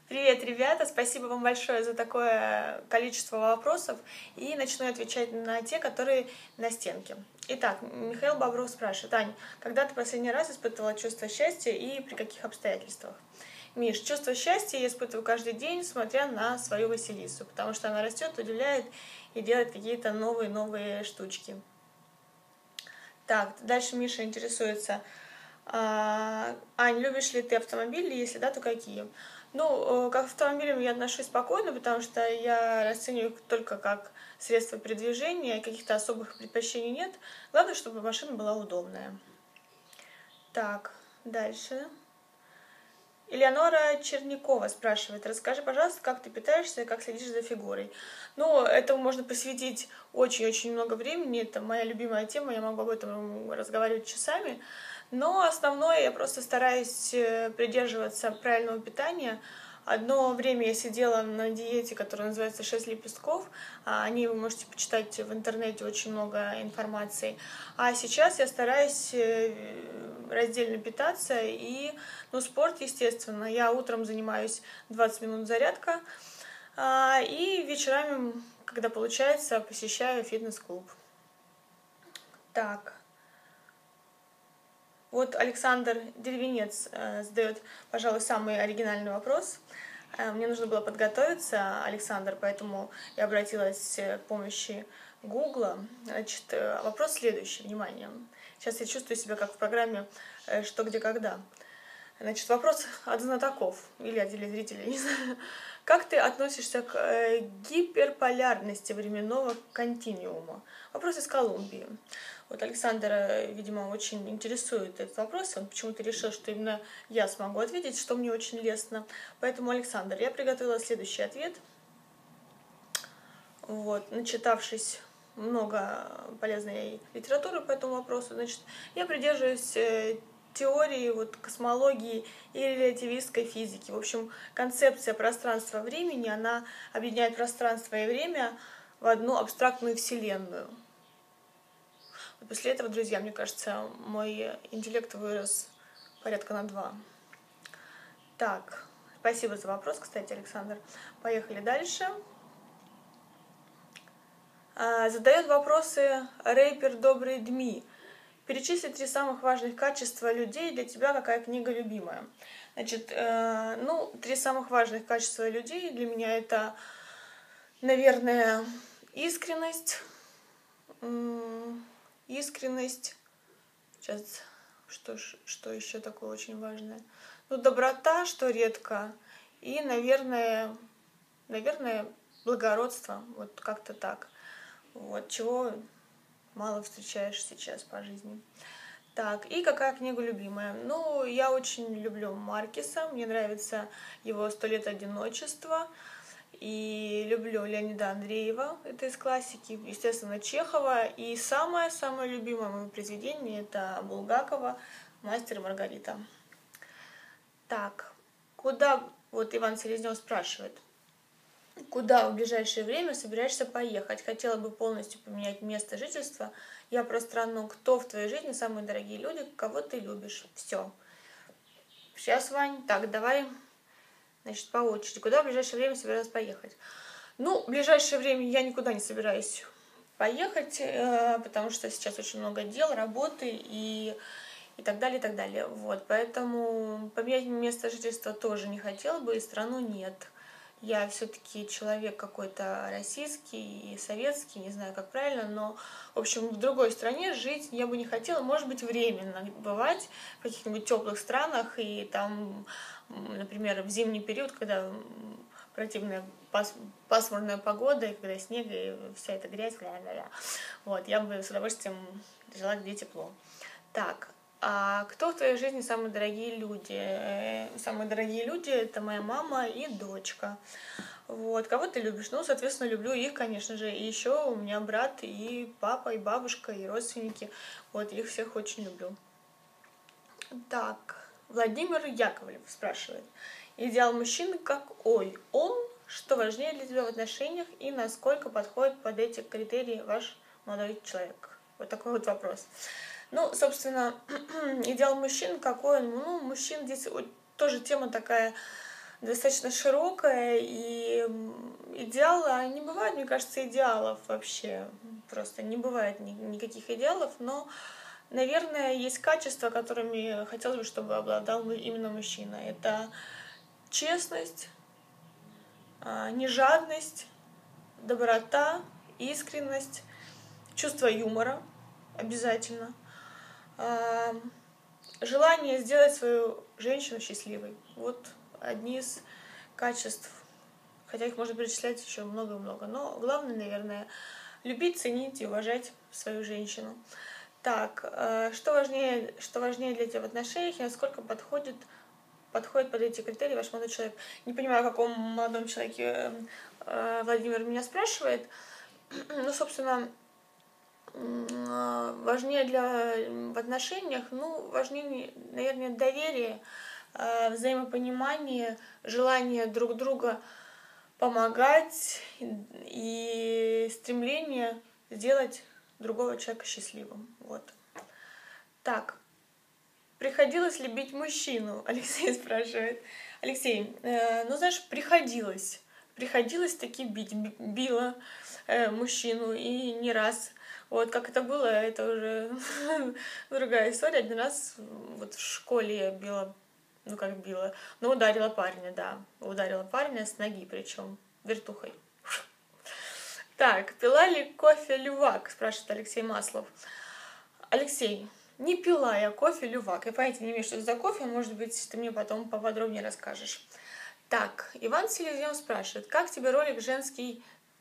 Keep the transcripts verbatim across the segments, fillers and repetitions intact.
Привет, ребята! Спасибо вам большое за такое количество вопросов. И начну отвечать на те, которые на стенке. Итак, Михаил Бобров спрашивает: Ань, когда ты последний раз испытывала чувство счастья и при каких обстоятельствах? Миш, чувство счастья я испытываю каждый день, смотря на свою Василису, потому что она растет, удивляет и делает какие-то новые-новые штучки. Так, дальше Миша интересуется: а, Ань, любишь ли ты автомобили? Если да, то какие? Ну, к автомобилям я отношусь спокойно, потому что я расцениваю их только как средство передвижения, каких-то особых предпочтений нет. Главное, чтобы машина была удобная. Так, дальше. Элеонора Чернякова спрашивает: расскажи, пожалуйста, как ты питаешься, как следишь за фигурой. Ну, этому можно посвятить очень-очень много времени, это моя любимая тема, я могу об этом разговаривать часами. Но основное, я просто стараюсь придерживаться правильного питания. Одно время я сидела на диете, которая называется «шесть лепестков». О ней вы можете почитать в интернете, очень много информации. А сейчас я стараюсь раздельно питаться и, ну, спорт, естественно. Я утром занимаюсь двадцать минут зарядка, и вечерами, когда получается, посещаю фитнес-клуб. Так. Вот Александр Деревенец задает, пожалуй, самый оригинальный вопрос. Мне нужно было подготовиться, Александр, поэтому я обратилась к помощи Гугла. Значит, вопрос следующий, внимание. Сейчас я чувствую себя как в программе «Что, где, когда». Значит, вопрос от знатоков или от телезрителей, не знаю. Как ты относишься к гиперполярности временного континуума? Вопрос из Колумбии. Вот Александра, видимо, очень интересует этот вопрос. Он почему-то решил, что именно я смогу ответить, что мне очень лестно. Поэтому, Александр, я приготовила следующий ответ. Вот, начитавшись много полезной литературы по этому вопросу, значит, я придерживаюсь теории вот, космологии и релятивистской физики. В общем, концепция пространства-времени, она объединяет пространство и время в одну абстрактную вселенную. После этого, друзья, мне кажется, мой интеллект вырос порядка на два. Так, спасибо за вопрос, кстати, Александр. Поехали дальше. Задает вопросы рэпер Добрый Дми. Перечисли три самых важных качества людей для тебя, какая книга любимая. Значит, э, ну, три самых важных качества людей для меня это, наверное, искренность, искренность, сейчас, что, что еще такое очень важное, ну, доброта, что редко, и, наверное, наверное, благородство, вот как-то так, вот, чего мало встречаешь сейчас по жизни. Так, и какая книга любимая? Ну, я очень люблю Маркеса, мне нравится его «Сто лет одиночества», и люблю Леонида Андреева, это из классики, естественно, Чехова, и самое-самое любимое мое произведение это Булгакова «Мастер и Маргарита». Так, куда, вот Иван Селезнев спрашивает, куда в ближайшее время собираешься поехать? Хотела бы полностью поменять место жительства. Я про страну. Кто в твоей жизни самые дорогие люди, кого ты любишь? Все. Сейчас, Вань. Так, давай, значит, по очереди. Куда в ближайшее время собиралась поехать? Ну, в ближайшее время я никуда не собираюсь поехать, потому что сейчас очень много дел, работы и, и так далее, и так далее. Вот, поэтому поменять место жительства тоже не хотела бы, и страну нет. Я все-таки человек какой-то российский и советский, не знаю, как правильно, но, в общем, в другой стране жить я бы не хотела, может быть, временно бывать в каких-нибудь теплых странах, и там, например, в зимний период, когда противная пас пасмурная погода, и когда снег, и вся эта грязь, ля-ля-ля. Вот, я бы с удовольствием жила, где тепло. Так. А кто в твоей жизни самые дорогие люди? Самые дорогие люди — это моя мама и дочка. Вот. Кого ты любишь? Ну, соответственно, люблю их, конечно же. И еще у меня брат, и папа, и бабушка, и родственники. Вот, их всех очень люблю. Так, Владимир Яковлев спрашивает. Идеал мужчины как ой, он, что важнее для тебя в отношениях и насколько подходит под эти критерии ваш молодой человек? Вот такой вот вопрос. Ну, собственно, идеал мужчин какой он? Ну, мужчин здесь тоже тема такая достаточно широкая, и идеалы, не бывает, мне кажется, идеалов вообще, просто не бывает ни, никаких идеалов, но, наверное, есть качества, которыми хотелось бы, чтобы обладал именно мужчина. Это честность, нежадность, доброта, искренность, чувство юмора обязательно, желание сделать свою женщину счастливой. Вот одни из качеств, хотя их можно перечислять еще много-много, но главное, наверное, любить, ценить и уважать свою женщину. Так, что важнее, что важнее для тебя в отношениях и насколько подходит, подходит под эти критерии ваш молодой человек? Не понимаю, о каком молодом человеке Владимир меня спрашивает, но, собственно, важнее для в отношениях, ну, важнее, наверное, доверие, взаимопонимание, желание друг друга помогать и стремление сделать другого человека счастливым. Вот. Так. Приходилось ли бить мужчину? Алексей спрашивает. Алексей, э, ну, знаешь, приходилось. Приходилось таки бить. Била э, мужчину и не раз. Вот как это было, это уже другая история. Один раз вот в школе я била, ну как била, ну ударила парня, да. Ударила парня с ноги, причем вертухой. Так, пила ли кофе лювак, спрашивает Алексей Маслов. Алексей, не пила я кофе лювак. Я понятия не имею, что это за кофе, может быть, ты мне потом поподробнее расскажешь. Так, Иван Селезнев спрашивает, как тебе ролик женский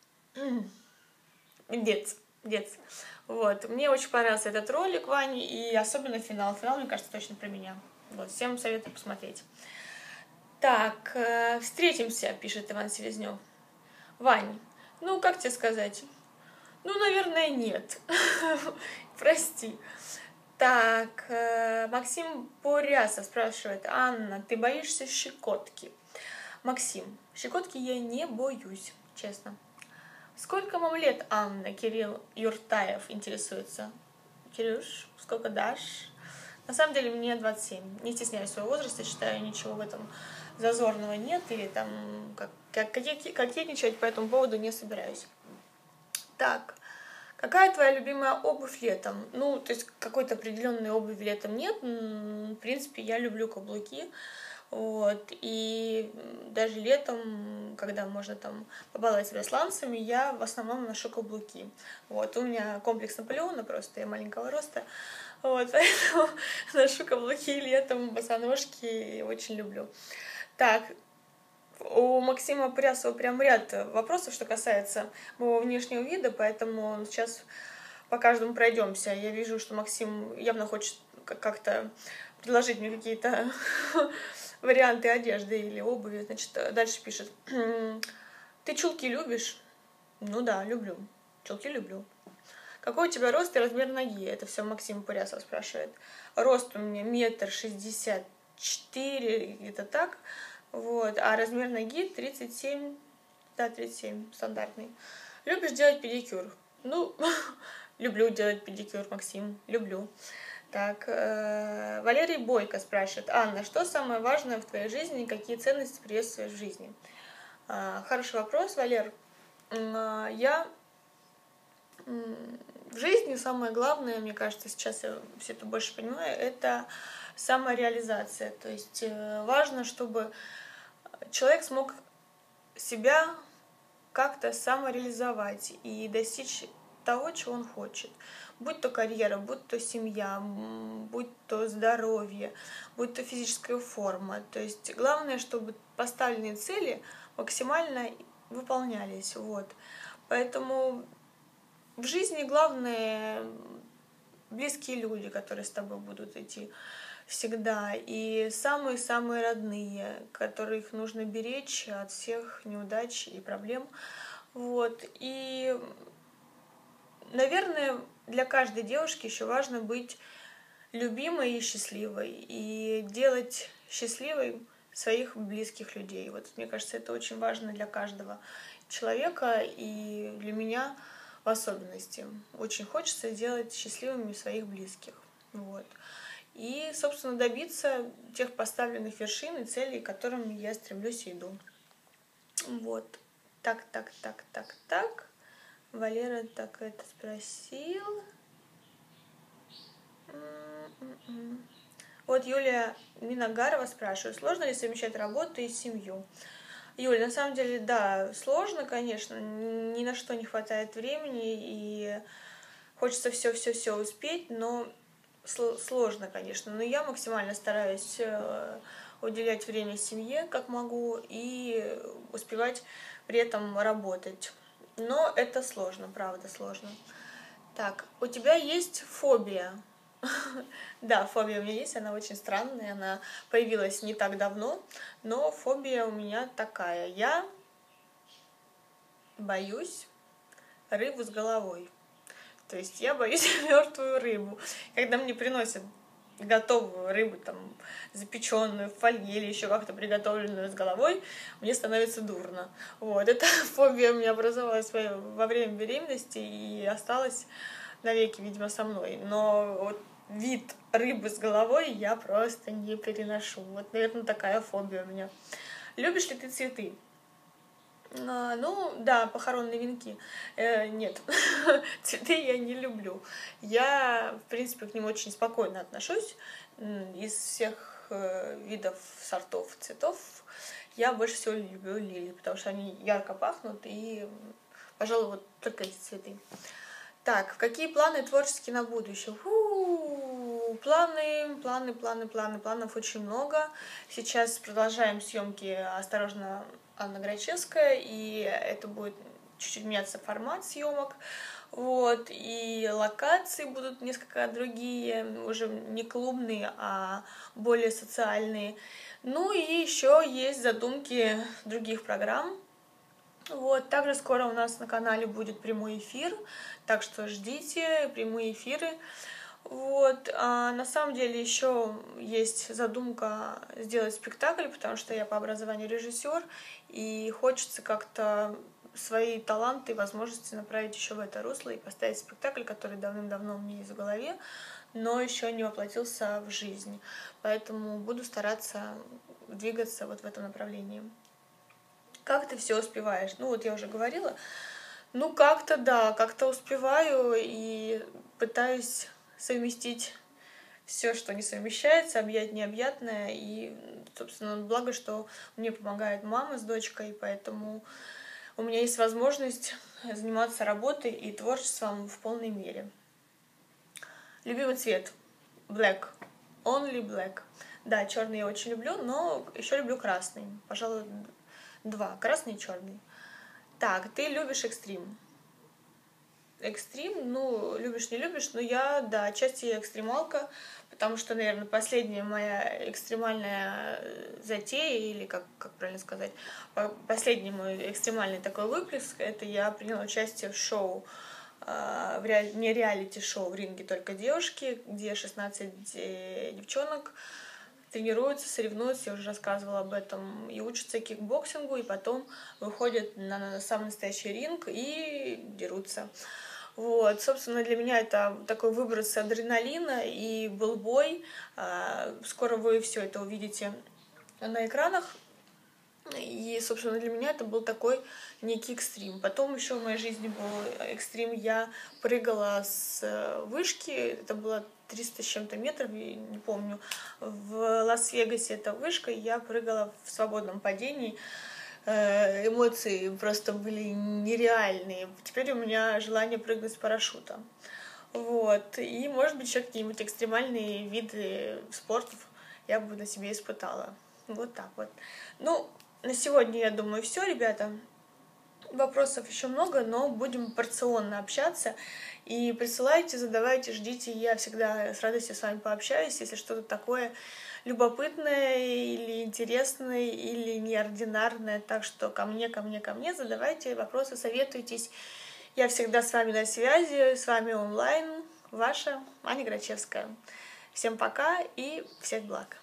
дец? Дец. Вот. Мне очень понравился этот ролик, Вань, и особенно финал. Финал, мне кажется, точно про меня. Вот. Всем советую посмотреть. Так, э, встретимся, пишет Иван Селезнев. Вань, ну, как тебе сказать? Ну, наверное, нет. Прости. Так, э, Максим Порясов спрашивает. Анна, ты боишься щекотки? Максим, щекотки я не боюсь, честно. Сколько вам лет, Анна? Кирилл Юртаев интересуется. Кирюш, сколько дашь? На самом деле мне двадцать семь. Не стесняюсь своего возраста, считаю, ничего в этом зазорного нет. Или там как, как, кокетничать по этому поводу не собираюсь. Так, какая твоя любимая обувь летом? Ну, то есть какой-то определенной обуви летом нет. В принципе, я люблю каблуки. Вот, и даже летом, когда можно там побаловать себя сланцами, я в основном ношу каблуки. Вот, у меня комплекс Наполеона просто, я маленького роста, вот, поэтому ношу каблуки летом, босоножки, очень люблю. Так, у Максима Прясова прям ряд вопросов, что касается моего внешнего вида, поэтому сейчас по каждому пройдемся. Я вижу, что Максим явно хочет как-то предложить мне какие-то варианты одежды или обуви. Значит, дальше пишет. Ты чулки любишь? Ну да, люблю. Чулки люблю. Какой у тебя рост и размер ноги? Это все Максим Порясов спрашивает. Рост у меня метр шестьдесят четыре, где-то так. Вот. А размер ноги тридцать семь. Да, тридцать семь, стандартный. Любишь делать педикюр? Ну, люблю делать педикюр, Максим. Люблю. Так, э, Валерий Бойко спрашивает. Анна, что самое важное в твоей жизни и какие ценности приветствуешь в жизни? Э, хороший вопрос, Валер. Э, я э, в жизни самое главное, мне кажется, сейчас я все это больше понимаю, это самореализация. То есть э, важно, чтобы человек смог себя как-то самореализовать и достичь того, чего он хочет. Будь то карьера, будь то семья, будь то здоровье, будь то физическая форма. То есть главное, чтобы поставленные цели максимально выполнялись. Вот. Поэтому в жизни главное близкие люди, которые с тобой будут идти всегда. И самые-самые родные, которых нужно беречь от всех неудач и проблем. Вот. И, наверное, для каждой девушки еще важно быть любимой и счастливой, и делать счастливой своих близких людей. Вот мне кажется, это очень важно для каждого человека, и для меня в особенности. Очень хочется делать счастливыми своих близких. Вот. и, собственно, добиться тех поставленных вершин и целей, к которым я стремлюсь и иду. Вот. Так, так, так, так, так. Валера так это спросил. Вот Юлия Миногарова спрашивает, сложно ли совмещать работу и семью? Юля, на самом деле, да, сложно, конечно, ни на что не хватает времени, и хочется все-все-все успеть, но сложно, конечно. Но я максимально стараюсь уделять время семье, как могу, и успевать при этом работать. Но это сложно, правда, сложно. Так, у тебя есть фобия? Да, фобия у меня есть, она очень странная, она появилась не так давно, но фобия у меня такая. Я боюсь рыбу с головой. То есть я боюсь мертвую рыбу. Когда мне приносят готовую рыбу, там, запеченную в фольге или еще как-то приготовленную с головой, мне становится дурно. Вот, эта фобия у меня образовалась во время беременности и осталась навеки, видимо, со мной. Но вот вид рыбы с головой я просто не переношу. Вот, наверное, такая фобия у меня. Любишь ли ты цветы? А, ну, да, похоронные венки. Э, нет, цветы я не люблю. Я, в принципе, к ним очень спокойно отношусь. Из всех э, видов, сортов цветов я больше всего люблю лилии, потому что они ярко пахнут, и, пожалуй, вот только эти цветы. Так, какие планы творческие на будущее? Фу, планы, планы, планы, планы, планов очень много. Сейчас продолжаем съемки «Осторожно, Анна Грачевская», и это будет чуть-чуть меняться формат съемок. Вот, и локации будут несколько другие, уже не клубные, а более социальные. Ну и еще есть задумки других программ. Вот, также скоро у нас на канале будет прямой эфир, так что ждите прямые эфиры. Вот, а на самом деле еще есть задумка сделать спектакль, потому что я по образованию режиссер, и хочется как-то свои таланты и возможности направить еще в это русло и поставить спектакль, который давным-давно у меня есть в голове, но еще не воплотился в жизнь. Поэтому буду стараться двигаться вот в этом направлении. Как ты все успеваешь? Ну, вот я уже говорила. Ну, как-то, да, как-то успеваю и пытаюсь совместить все, что не совмещается, объять необъятное. И, собственно, благо, что мне помогает мама с дочкой, поэтому у меня есть возможность заниматься работой и творчеством в полной мере. Любимый цвет? Black. Only black. Да, черный я очень люблю, но еще люблю красный. Пожалуй, два. Красный и черный. Так, ты любишь экстрим? Экстрим, ну, любишь, не любишь, но я, да, отчасти экстремалка, потому что, наверное, последняя моя экстремальная затея, или как, как правильно сказать, последний мой экстремальный такой выплеск, это я приняла участие в шоу, в реаль... не реалити-шоу «В ринге только девушки», где шестнадцать девчонок тренируются, соревнуются, я уже рассказывала об этом, и учатся кикбоксингу, и потом выходят на, на самый настоящий ринг и дерутся. Вот, собственно, для меня это такой выброс адреналина, и был бой. Скоро вы все это увидите на экранах. И, собственно, для меня это был такой некий экстрим. Потом еще в моей жизни был экстрим. Я прыгала с вышки, это было триста с чем-то метров, не помню. В Лас-Вегасе эта вышка, и я прыгала в свободном падении. Эмоции просто были нереальные. Теперь у меня желание прыгнуть с парашюта. Вот. И, может быть, еще какие-нибудь экстремальные виды спортов я бы на себе испытала. Вот так вот. Ну, на сегодня, я думаю, все, ребята. Вопросов еще много, но будем порционно общаться. И присылайте, задавайте, ждите. Я всегда с радостью с вами пообщаюсь, если что-то такое любопытное или интересное, или неординарное. Так что ко мне, ко мне, ко мне задавайте вопросы, советуйтесь. Я всегда с вами на связи, с вами онлайн. Ваша Аня Грачевская. Всем пока и всех благ.